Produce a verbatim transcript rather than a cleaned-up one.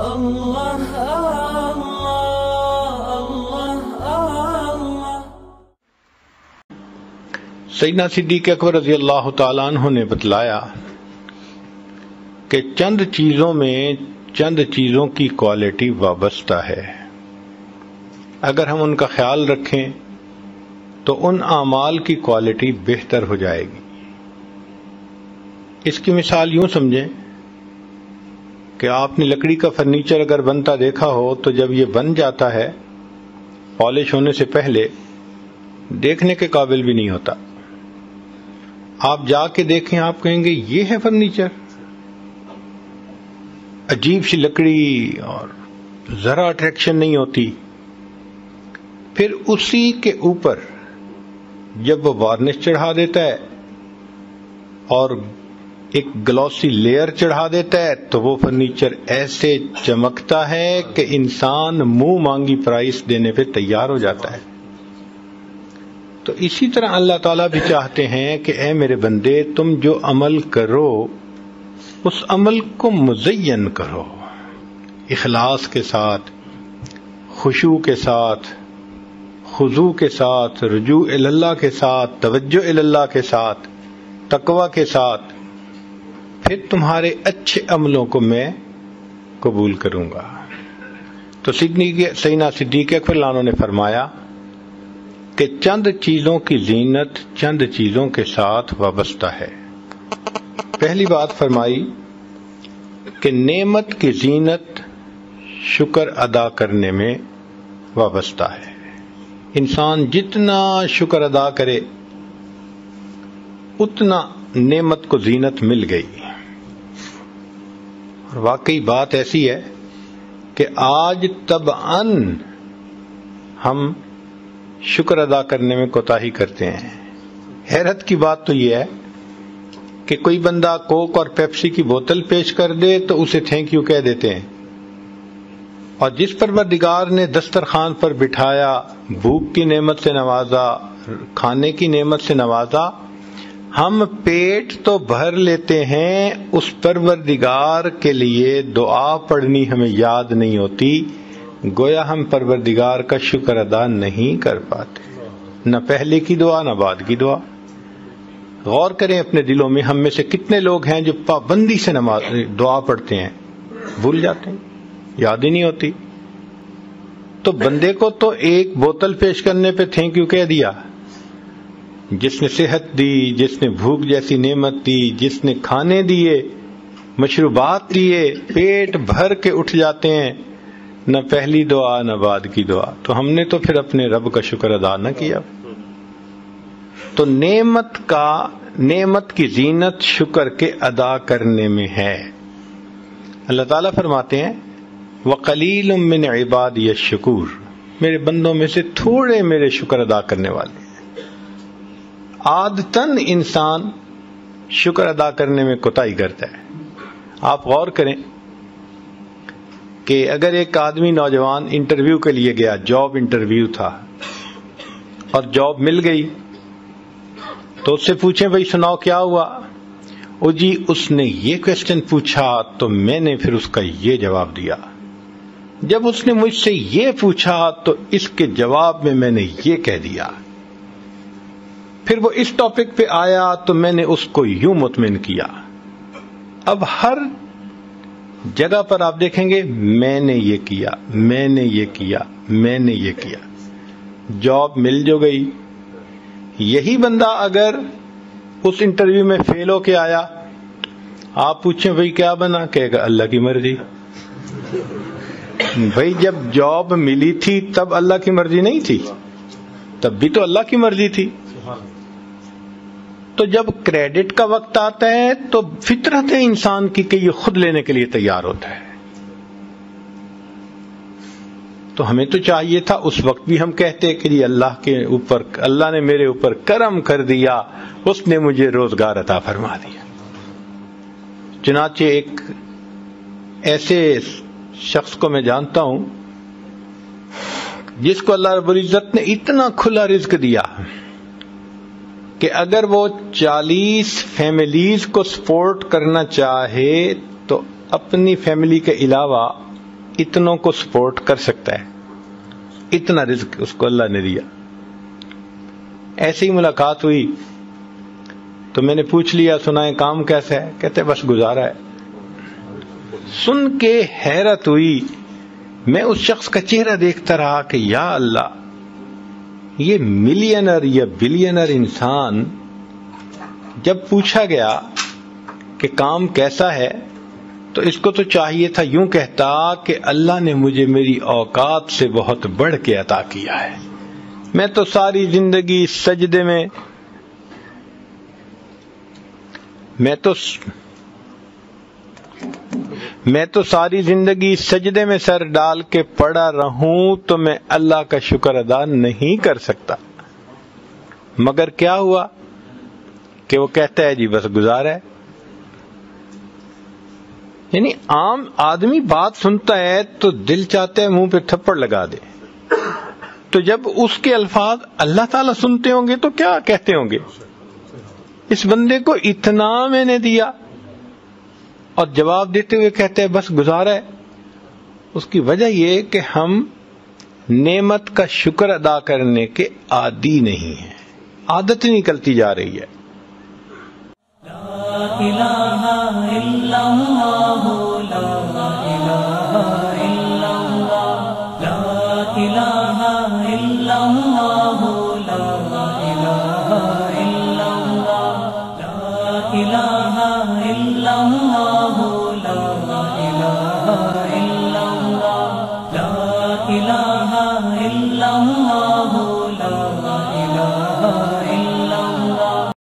اللہ اللہ۔ سیدنا صدیق اکبر رضی اللہ تعالیٰ عنہ نے بتلایا کہ چند چیزوں میں چند چیزوں کی کوالٹی وابستہ ہے، اگر ہم ان کا خیال رکھیں تو ان اعمال کی کوالٹی بہتر ہو جائے گی۔ اس کی مثال یوں سمجھیں کہ آپ نے لکڑی کا فرنیچر اگر بنتا دیکھا ہو تو جب یہ بن جاتا ہے پالش ہونے سے پہلے دیکھنے کے قابل بھی نہیں ہوتا۔ آپ جا کے دیکھیں، آپ کہیں گے یہ ہے فرنیچر، عجیب سی لکڑی اور ذرا اٹریکشن نہیں ہوتی۔ پھر اسی کے اوپر جب وہ وارنش چڑھا دیتا ہے اور ایک گلوسی لیئر چڑھا دیتا ہے تو وہ فرنیچر ایسے چمکتا ہے کہ انسان منہ مانگی پرائس دینے پہ تیار ہو جاتا ہے۔ تو اسی طرح اللہ تعالیٰ بھی چاہتے ہیں کہ اے میرے بندے، تم جو عمل کرو اس عمل کو مزین کرو، اخلاص کے ساتھ، خشوع کے ساتھ، خضوع کے ساتھ، رجوع اللہ کے ساتھ، توجہ اللہ کے ساتھ، تقوی کے ساتھ، پھر تمہارے اچھے عملوں کو میں قبول کروں گا۔ تو سیدنا صدیق اکبر عنہ نے فرمایا کہ چند چیزوں کی زینت چند چیزوں کے ساتھ وابستہ ہے۔ پہلی بات فرمائی کہ نعمت کی زینت شکر ادا کرنے میں وابستہ ہے۔ انسان جتنا شکر ادا کرے اتنا نعمت کو زینت مل گئی۔ اور واقعی بات ایسی ہے کہ آج طبعاً ہم شکر ادا کرنے میں کوتاہی کرتے ہیں۔ حیرت کی بات تو یہ ہے کہ کوئی بندہ کوک اور پیپسی کی بوتل پیش کر دے تو اسے تھینک یو کہہ دیتے ہیں، اور جس پروردگار نے دسترخوان پر بٹھایا، بھوک کی نعمت سے نوازا، کھانے کی نعمت سے نوازا، ہم پیٹ تو بھر لیتے ہیں، اس پروردگار کے لیے دعا پڑھنی ہمیں یاد نہیں ہوتی، گویا ہم پروردگار کا شکر ادا نہیں کر پاتے، نہ پہلے کی دعا نہ بعد کی دعا۔ غور کریں اپنے دلوں میں، ہم میں سے کتنے لوگ ہیں جو پابندی سے نماز دعا پڑھتے ہیں، بھول جاتے ہیں، یاد ہی نہیں ہوتی۔ تو بندے کو تو ایک بوتل پیش کرنے پہ تھینک یو کہہ دیا، جس نے صحت دی، جس نے بھوک جیسی نعمت دی، جس نے کھانے دیے، مشروبات دیے، پیٹ بھر کے اٹھ جاتے ہیں، نہ پہلی دعا نہ بعد کی دعا۔ تو ہم نے تو پھر اپنے رب کا شکر ادا نہ کیا۔ تو نعمت کا نعمت کی زینت شکر کے ادا کرنے میں ہے۔ اللہ تعالیٰ فرماتے ہیں وَقَلِيلٌ مِّنْ عِبَادِيَ الشَّكُورُ، میرے بندوں میں سے تھوڑے میرے شکر ادا کرنے والے ہیں۔ عادتاً انسان شکر ادا کرنے میں کوتاہی کرتا ہے۔ آپ غور کریں کہ اگر ایک آدمی نوجوان انٹرویو کے لیے گیا، جاب انٹرویو تھا، اور جاب مل گئی، تو اس سے پوچھیں بھائی سناؤ کیا ہوا؟ او جی اس نے یہ کوشچن پوچھا تو میں نے پھر اس کا یہ جواب دیا، جب اس نے مجھ سے یہ پوچھا تو اس کے جواب میں میں نے یہ کہہ دیا، پھر وہ اس ٹاپک پہ آیا تو میں نے اس کو یوں مطمئن کیا۔ اب ہر جگہ پر آپ دیکھیں گے میں نے یہ کیا، میں نے یہ کیا، میں نے یہ کیا، جاب مل جو گئی۔ یہی بندہ اگر اس انٹرویو میں فیل ہو کے آیا، آپ پوچھیں بھائی کیا بنا، کہے گا اللہ کی مرضی۔ بھائی جب جاب ملی تھی تب اللہ کی مرضی نہیں تھی؟ تب بھی تو اللہ کی مرضی تھی۔ تو جب کریڈٹ کا وقت آتا ہے تو فطرت ہے انسان کی کہ یہ خود لینے کے لیے تیار ہوتا ہے۔ تو ہمیں تو چاہیے تھا اس وقت بھی ہم کہتے کہ یہ اللہ کے اوپر، اللہ نے میرے اوپر کرم کر دیا، اس نے مجھے روزگار عطا فرما دیا۔ چنانچہ ایک ایسے شخص کو میں جانتا ہوں جس کو اللہ رب العزت نے اتنا کھلا رزق دیا کہ اگر وہ چالیس فیملیز کو سپورٹ کرنا چاہے تو اپنی فیملی کے علاوہ اتنوں کو سپورٹ کر سکتا ہے، اتنا رزق اس کو اللہ نے دیا۔ ایسی ہی ملاقات ہوئی تو میں نے پوچھ لیا سنائیں کام کیسا ہے؟ کہتے بس گزارا ہے۔ سن کے حیرت ہوئی، میں اس شخص کا چہرہ دیکھتا رہا کہ یا اللہ، یہ ملینر یا بلینر انسان جب پوچھا گیا کہ کام کیسا ہے تو اس کو تو چاہیے تھا یوں کہتا کہ اللہ نے مجھے میری اوقات سے بہت بڑھ کے عطا کیا ہے، میں تو ساری زندگی سجدے میں میں تو میں تو ساری زندگی سجدے میں سر ڈال کے پڑا رہوں تو میں اللہ کا شکر ادا نہیں کر سکتا۔ مگر کیا ہوا کہ وہ کہتا ہے جی بس گزارا ہے۔ یعنی عام آدمی بات سنتا ہے تو دل چاہتا ہے منہ پہ تھپڑ لگا دے، تو جب اس کے الفاظ اللہ تعالیٰ سنتے ہوں گے تو کیا کہتے ہوں گے؟ اس بندے کو اتنا میں نے دیا اور جواب دیتے ہوئے کہتے ہیں بس گزارا ہے۔ اس کی وجہ یہ کہ ہم نعمت کا شکر ادا کرنے کے عادی نہیں ہیں، عادت نکلتی جا رہی ہے۔ لا الہ الا اللہ، لا الہ الا اللہ، لا الہ الا اللہ، لا الہ الا اللہ، لا الہ الا اللہ، لا الہ الا اللہ، لا الہ الا اللہ۔